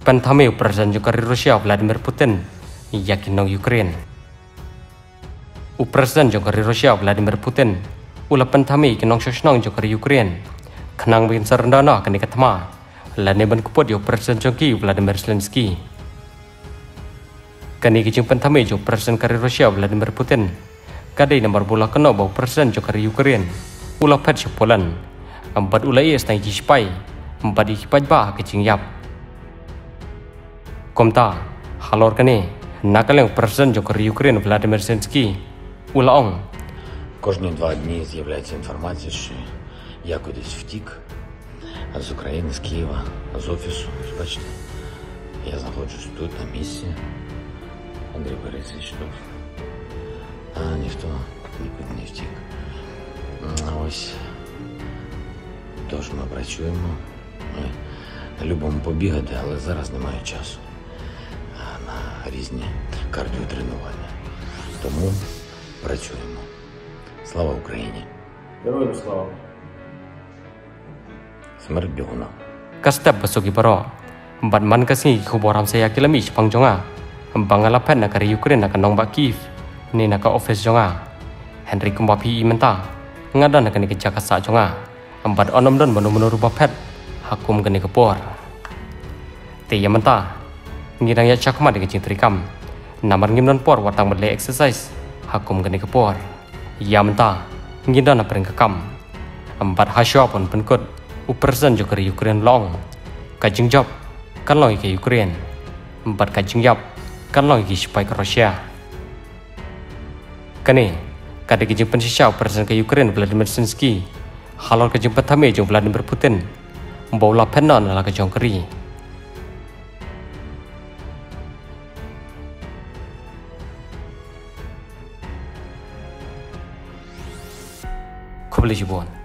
Penthame Presiden Jokari Rusia Vladimir Putin yakin nong Ukraine. Presiden Jokari Rusia Vladimir Putin ula penthame kinong shoshnong Jokari Ukraine. Kenang bin sarandana kani katma lane ban kupot yo Presiden Joki Vladimir Zelensky. Kani kijing penthame jo Presiden kari Rusia Vladimir Putin. Kadai nomor bola kena bau Presiden Jokari Ukraine. Ula pet Poland. Empat ulai stang jispai. Empat ikipaj bah kijing yap. Komta halor kani nakaleng Presiden Jokari Ukraine Vladimir Zelensky ula ong. Кожні 2 дні з'являється інформація, що я кудись втік з України, з Києва, з офісу. Бачите, я знаходжусь тут на місці. Андрій Борисович тут. А ніхто нікуди не втік. А ось, тож ми працюємо. Ми любимо побігати, але зараз немає часу на різні кардіотренування. Тому працюємо. Слава Україні! Героям слава! Смерть бігуна! Kastep basuki baro. Batman kasi kuboram saya kilami Jepang jonga. Bangala pen na kari Ukraine na kanong ba Kiev. Ni na ka office jonga. Henry kumbapi imenta. Ngada na kani kejakasa jonga. Bat onom don menu rupa pet. Hakum kani kepor. Te yamenta. Ngirang ya cakma de kecing trikam. Namar ngimnon por watang bele exercise. Hakum kani kepor. Yamenta. Ngida na peringkakam. Bat hasyo pun penkut. Presiden Jokari Ukraine long. Kajing job kan long ke Ukraine. Empat kajing job kan long ke supaya ke Rusia. Kani kada kajing pensisya Presiden ke Ukraine Vladimir Zelensky. Halor kajing pertama jong Vladimir Putin. Baula penon ala kajong keri. Kubeli jibon.